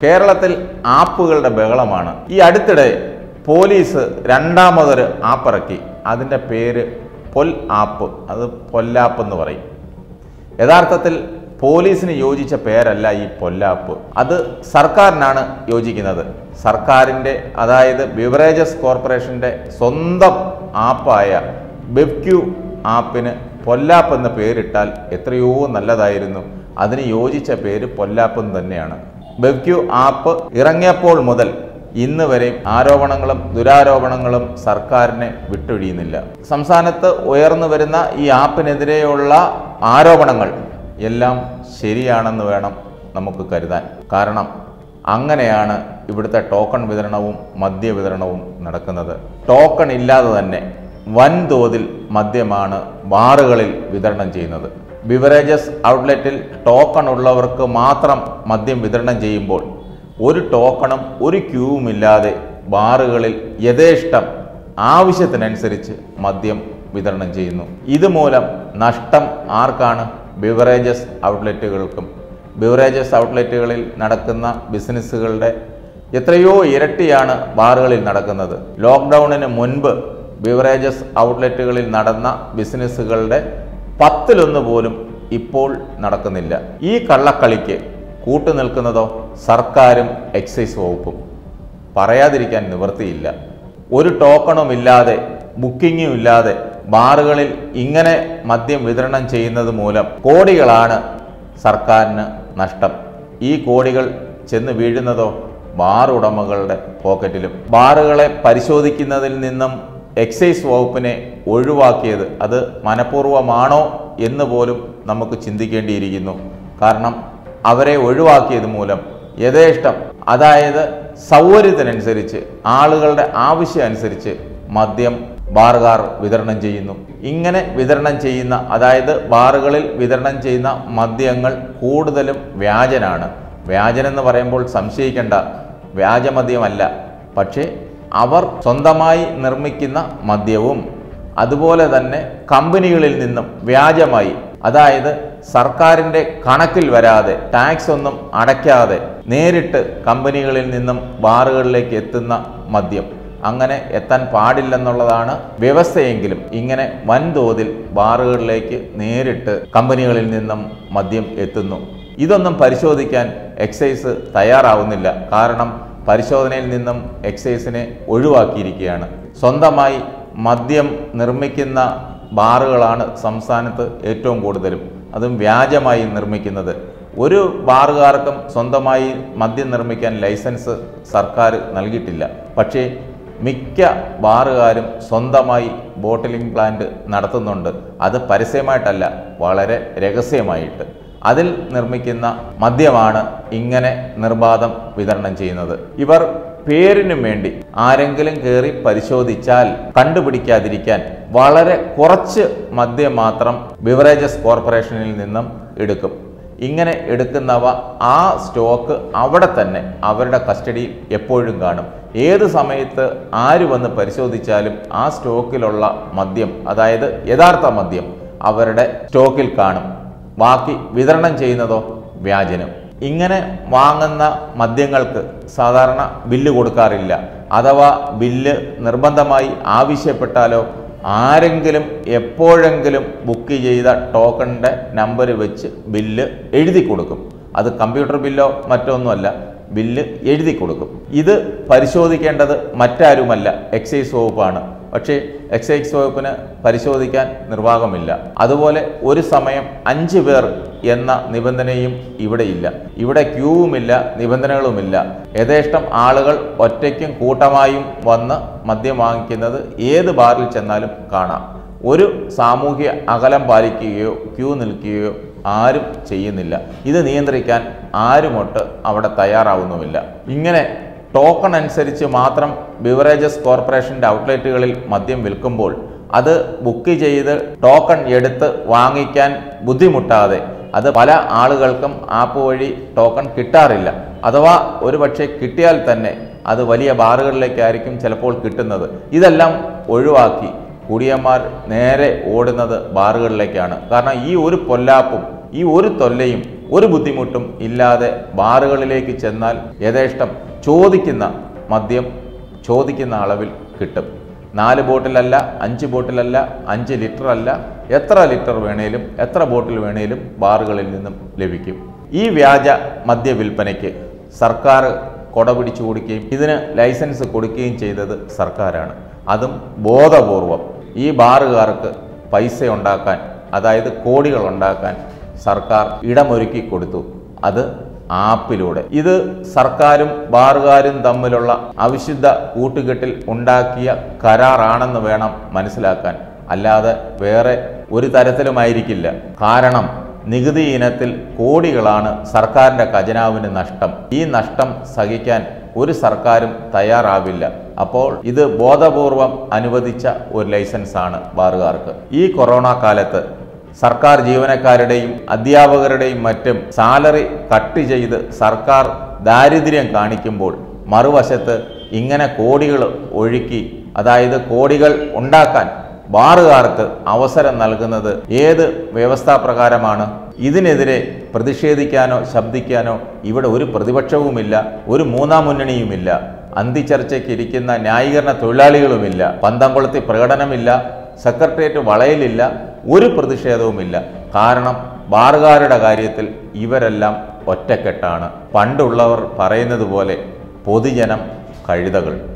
കേരളത്തിൽ ആപ്പുകളുടെ ബഹളമാണ്. ഈ അടുത്തിടെ പോലീസ് രണ്ടാമതൊരു ആപ്പ് ഇറക്കി. അതിൻ്റെ പേര് പൊൽ ആപ്പ്. അത് പൊല്ലാപ്പ് എന്ന് പറയും. യഥാർത്ഥത്തിൽ പോലീസിന് യോജിച്ച പേരല്ല ഈ പൊല്ലാപ്പ്. അത് സർക്കാരിനാണ് യോജിക്കുന്നത്. സർക്കാരിൻ്റെ, അതായത് ബിവറേജസ് കോർപ്പറേഷൻ്റെ സ്വന്തം ആപ്പായ ബെവ്ക്യൂ ആപ്പിന് പൊല്ലാപ്പ് എന്ന പേരിട്ടാൽ എത്രയോ നല്ലതായിരുന്നു. അതിന് യോജിച്ച പേര് പൊല്ലാപ്പ് തന്നെയാണ്. ബെവ്ക്യൂ ആപ്പ് ഇറങ്ങിയപ്പോൾ മുതൽ ഇന്ന് വരെ ആരോപണങ്ങളും ദുരാരോപണങ്ങളും സർക്കാരിനെ വിട്ടൊഴിയുന്നില്ല. സംസ്ഥാനത്ത് ഉയർന്നു വരുന്ന ഈ ആപ്പിനെതിരെയുള്ള ആരോപണങ്ങൾ എല്ലാം ശരിയാണെന്ന് വേണം നമുക്ക് കരുതാൻ. കാരണം അങ്ങനെയാണ് ഇവിടുത്തെ ടോക്കൺ വിതരണവും മദ്യവിതരണവും നടക്കുന്നത്. ടോക്കൺ ഇല്ലാതെ തന്നെ വൻതോതിൽ മദ്യമാണ് ബാറുകളിൽ വിതരണം ചെയ്യുന്നത്. ബിവറേജസ് ഔട്ട്ലെറ്റിൽ ടോക്കൺ ഉള്ളവർക്ക് മാത്രം മദ്യം വിതരണം ചെയ്യുമ്പോൾ ഒരു ടോക്കണും ഒരു ക്യൂവും ഇല്ലാതെ ബാറുകളിൽ യഥേഷ്ടം ആവശ്യത്തിനനുസരിച്ച് മദ്യം വിതരണം ചെയ്യുന്നു. ഇതുമൂലം നഷ്ടം ആർക്കാണ്? ബിവറേജസ് ഔട്ട്ലെറ്റുകൾക്കും. ബിവറേജസ് ഔട്ട്ലെറ്റുകളിൽ നടക്കുന്ന ബിസിനസ്സുകളുടെ എത്രയോ ഇരട്ടിയാണ് ബാറുകളിൽ നടക്കുന്നത്. ലോക്ക്ഡൗണിന് മുൻപ് ബിവറേജസ് ഔട്ട്ലെറ്റുകളിൽ നടന്ന ബിസിനസ്സുകളുടെ 10% പോലും ഇപ്പോൾ നടക്കുന്നില്ല. ഈ കള്ളക്കളിക്ക് കൂട്ടുനിൽക്കുന്നതോ സർക്കാരും എക്സൈസ് വകുപ്പും. പറയാതിരിക്കാൻ നിവൃത്തിയില്ല. ഒരു ടോക്കണും ഇല്ലാതെ, ബുക്കിങ്ങും ഇല്ലാതെ ബാറുകളിൽ ഇങ്ങനെ മദ്യം വിതരണം ചെയ്യുന്നത് മൂലം കോടികളാണ് സർക്കാരിന് നഷ്ടം. ഈ കോടികൾ ചെന്ന് വീഴുന്നതോ ബാർ ഉടമകളുടെ പോക്കറ്റിലും. ബാറുകളെ പരിശോധിക്കുന്നതിൽ നിന്നും എക്സൈസ് വകുപ്പിനെ ഒഴിവാക്കിയത് അത് മനഃപൂർവ്വമാണോ എന്ന് പോലും നമുക്ക് ചിന്തിക്കേണ്ടിയിരിക്കുന്നു. കാരണം അവരെ ഒഴിവാക്കിയത് മൂലം യഥേഷ്ടം, അതായത് സൗകര്യത്തിനനുസരിച്ച്, ആളുകളുടെ ആവശ്യം അനുസരിച്ച് മദ്യം ബാറുകാർ വിതരണം ചെയ്യുന്നു. ഇങ്ങനെ വിതരണം ചെയ്യുന്ന, അതായത് ബാറുകളിൽ വിതരണം ചെയ്യുന്ന മദ്യങ്ങൾ കൂടുതലും വ്യാജനാണ്. വ്യാജനെന്ന് പറയുമ്പോൾ സംശയിക്കേണ്ട, വ്യാജമദ്യമല്ല. പക്ഷേ അവർ സ്വന്തമായി നിർമ്മിക്കുന്ന മദ്യവും അതുപോലെ തന്നെ കമ്പനികളിൽ നിന്നും വ്യാജമായി, അതായത് സർക്കാരിൻ്റെ കണക്കിൽ വരാതെ, ടാക്സ് ഒന്നും അടയ്ക്കാതെ നേരിട്ട് കമ്പനികളിൽ നിന്നും ബാറുകളിലേക്ക് എത്തുന്ന മദ്യം, അങ്ങനെ എത്താൻ പാടില്ലെന്നുള്ളതാണ് വ്യവസ്ഥയെങ്കിലും ഇങ്ങനെ വൻതോതിൽ ബാറുകളിലേക്ക് നേരിട്ട് കമ്പനികളിൽ നിന്നും മദ്യം എത്തുന്നു. ഇതൊന്നും പരിശോധിക്കാൻ എക്സൈസ് തയ്യാറാവുന്നില്ല. കാരണം പരിശോധനയിൽ നിന്നും എക്സൈസിനെ ഒഴിവാക്കിയിരിക്കുകയാണ്. സ്വന്തമായി മദ്യം നിർമ്മിക്കുന്ന ബാറുകളാണ് സംസ്ഥാനത്ത് ഏറ്റവും കൂടുതലും, അതും വ്യാജമായി നിർമ്മിക്കുന്നത്. ഒരു ബാറുകാർക്കും സ്വന്തമായി മദ്യം നിർമ്മിക്കാൻ ലൈസൻസ് സർക്കാർ നൽകിയിട്ടില്ല. പക്ഷേ മിക്ക ബാറുകാരും സ്വന്തമായി ബോട്ടിലിംഗ് പ്ലാന്റ് നടത്തുന്നുണ്ട്. അത് പരസ്യമായിട്ടല്ല, വളരെ രഹസ്യമായിട്ട്. അതിൽ നിർമ്മിക്കുന്ന മദ്യമാണ് ഇങ്ങനെ നിർബാധം വിതരണം ചെയ്യുന്നത്. ഇവർ പേരിനും വേണ്ടി ആരെങ്കിലും കയറി പരിശോധിച്ചാൽ കണ്ടുപിടിക്കാതിരിക്കാൻ വളരെ കുറച്ച് മദ്യം മാത്രം ബിവറേജസ് കോർപ്പറേഷനിൽ നിന്നും എടുക്കും. ഇങ്ങനെ എടുക്കുന്നവ ആ സ്റ്റോക്ക് അവിടെ തന്നെ അവരുടെ കസ്റ്റഡിയിൽ എപ്പോഴും കാണും. ഏത് സമയത്ത് ആര് വന്ന് പരിശോധിച്ചാലും ആ സ്റ്റോക്കിലുള്ള മദ്യം, അതായത് യഥാർത്ഥ മദ്യം, അവരുടെ സ്റ്റോക്കിൽ കാണും. ബാക്കി വിതരണം ചെയ്യുന്നതോ വ്യാജനം. ഇങ്ങനെ വാങ്ങുന്ന മദ്യങ്ങൾക്ക് സാധാരണ ബില്ല് കൊടുക്കാറില്ല. അഥവാ ബില്ല് നിർബന്ധമായി ആവശ്യപ്പെട്ടാലോ ആരെങ്കിലും എപ്പോഴെങ്കിലും ബുക്ക് ചെയ്ത ടോക്കണിൻ്റെ നമ്പർ വെച്ച് ബില്ല് എഴുതി കൊടുക്കും. അത് കമ്പ്യൂട്ടർ ബില്ലോ മറ്റൊന്നുമല്ല, ബില്ല് എഴുതി കൊടുക്കും. ഇത് പരിശോധിക്കേണ്ടത് മറ്റാരുമല്ല, എക്സൈസ് വകുപ്പാണ്. പക്ഷേ എക്സൈസ് വകുപ്പിന് പരിശോധിക്കാൻ നിർവാഹമില്ല. അതുപോലെ ഒരു സമയം 5 പേർ എന്ന നിബന്ധനയും ഇവിടെയില്ല. ഇവിടെ ക്യൂവുമില്ല, നിബന്ധനകളുമില്ല. യഥേഷ്ടം ആളുകൾ ഒറ്റയ്ക്കും കൂട്ടമായും വന്ന് മദ്യം വാങ്ങിക്കുന്നത് ഏത് ബാറിൽ ചെന്നാലും കാണാം. ഒരു സാമൂഹ്യ അകലം പാലിക്കുകയോ ക്യൂ നിൽക്കുകയോ ആരും ചെയ്യുന്നില്ല. ഇത് നിയന്ത്രിക്കാൻ ആരുമൊട്ട് അവിടെ തയ്യാറാവുന്നുമില്ല. ഇങ്ങനെ ടോക്കൺ അനുസരിച്ച് മാത്രം ബിവറേജസ് കോർപ്പറേഷൻ്റെ ഔട്ട്ലെറ്റുകളിൽ മദ്യം വിൽക്കുമ്പോൾ അത് ബുക്ക് ചെയ്ത് ടോക്കൺ എടുത്ത് വാങ്ങിക്കാൻ ബുദ്ധിമുട്ടാതെ, അത് പല ആളുകൾക്കും ആപ്പ് വഴി ടോക്കൺ കിട്ടാറില്ല. അഥവാ ഒരു പക്ഷേ കിട്ടിയാൽ തന്നെ അത് വലിയ ബാറുകളിലേക്കായിരിക്കും ചിലപ്പോൾ കിട്ടുന്നത്. ഇതെല്ലാം ഒഴിവാക്കി കുടിയന്മാർ നേരെ ഓടുന്നത് ബാറുകളിലേക്കാണ്. കാരണം ഈ ഒരു പൊല്ലാപ്പും ഈ ഒരു തൊല്ലയും ഒരു ബുദ്ധിമുട്ടും ഇല്ലാതെ ബാറുകളിലേക്ക് ചെന്നാൽ യഥേഷ്ടം ചോദിക്കുന്ന മദ്യം ചോദിക്കുന്ന അളവിൽ കിട്ടും. 4 ബോട്ടിലല്ല, 5 ബോട്ടിലല്ല, 5 ലിറ്റർ അല്ല, എത്ര ലിറ്റർ വേണേലും എത്ര ബോട്ടിൽ വേണേലും ബാറുകളിൽ നിന്നും ലഭിക്കും. ഈ വ്യാജ മദ്യ വിൽപ്പനയ്ക്ക് സർക്കാർ കൊട പിടിച്ചു കൊടുക്കുകയും ഇതിന് ലൈസൻസ് കൊടുക്കുകയും ചെയ്തത് സർക്കാരാണ്. അതും ബോധപൂർവം. ഈ ബാറുകാർക്ക് പൈസ ഉണ്ടാക്കാൻ, അതായത് കോടികൾ ഉണ്ടാക്കാൻ സർക്കാർ ഇടമൊരുക്കി കൊടുത്തു. അത് ആപ്പിലൂടെ. ഇത് സർക്കാരും ബാറുകാരും തമ്മിലുള്ള അവിശുദ്ധ കൂട്ടുകെട്ടിൽ ഉണ്ടാക്കിയ കരാറാണെന്ന് വേണം മനസ്സിലാക്കാൻ. അല്ലാതെ വേറെ ഒരു തരത്തിലുമായിരിക്കില്ല. കാരണം നികുതി ഇനത്തിൽ കോടികളാണ് സർക്കാരിൻ്റെ ഖജനാവിന് നഷ്ടം. ഈ നഷ്ടം സഹിക്കാൻ ഒരു സർക്കാരും തയ്യാറാവില്ല. അപ്പോൾ ഇത് ബോധപൂർവം അനുവദിച്ച ഒരു ലൈസൻസാണ് ബാറുകാർക്ക്. ഈ കൊറോണ കാലത്ത് സർക്കാർ ജീവനക്കാരുടെയും അധ്യാപകരുടെയും മറ്റും സാലറി കട്ട് ചെയ്ത് സർക്കാർ ദാരിദ്ര്യം കാണിക്കുമ്പോൾ മറുവശത്ത് ഇങ്ങനെ കോടികൾ ഒഴുക്കി, അതായത് കോടികൾ ഉണ്ടാക്കാൻ ബാറുകാർക്ക് അവസരം നൽകുന്നത് ഏത് വ്യവസ്ഥാപ്രകാരമാണ്? ഇതിനെതിരെ പ്രതിഷേധിക്കാനോ ശബ്ദിക്കാനോ ഇവിടെ ഒരു പ്രതിപക്ഷവുമില്ല, ഒരു മൂന്നാം മുന്നണിയുമില്ല, അന്തിച്ചർച്ചയ്ക്ക് ഇരിക്കുന്ന ന്യായീകരണ തൊഴിലാളികളുമില്ല, പന്തംകൊളുത്തി പ്രകടനമില്ല, സെക്രട്ടേറിയറ്റ് വളയലില്ല, ഒരു പ്രതിഷേധവുമില്ല. കാരണം ബാറുകാരുടെ കാര്യത്തിൽ ഇവരെല്ലാം ഒറ്റക്കെട്ടാണ്. പണ്ടുള്ളവർ പറയുന്നത് പോലെ പൊതുജനം കഴുതകൾ.